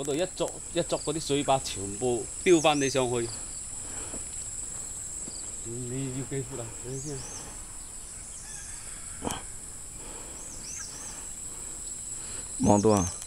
嗰度一捉嗰啲水把全部飆翻你上去。你要幾闊啊？睇先。 望到啊！